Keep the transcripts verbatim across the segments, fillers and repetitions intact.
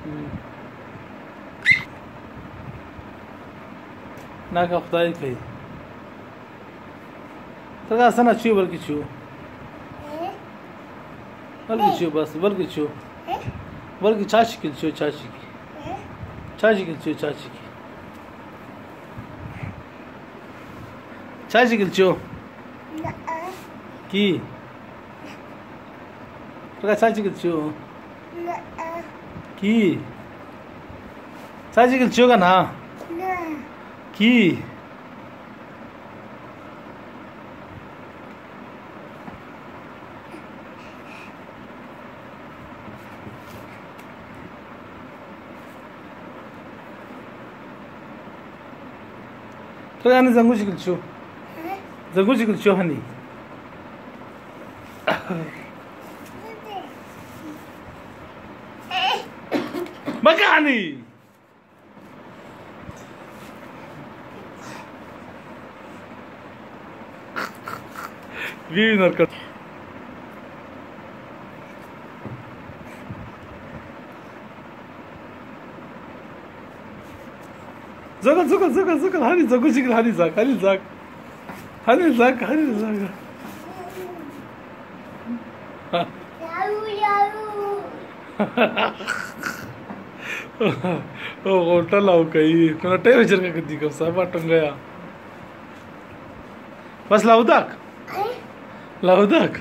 ना का खुदाई कही तो का सना चियो बल्कि चियो बल्कि चियो बस बल्कि चियो बल्कि चाची की चियो चाची की चाची की चियो चाची की चाची की चियो की तो का चाची की चियो की चाची की चियो का ना की तो यानी जंगू चिकल चो जंगू चिकल चो हनी बकानी Winner kat. Zagal zagal zagal zagal hani zagu zagal hani zak hani zak hani zak hani zak. Yaru yaru. Oh hotel lau kai. Kena tay wajar ka kadi ka sama tangga. Bas laudak. Laudak.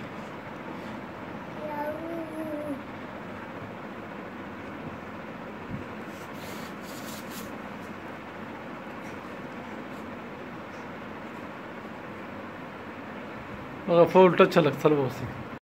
मगर फोल्ट अच्छा लगता है बहुत सी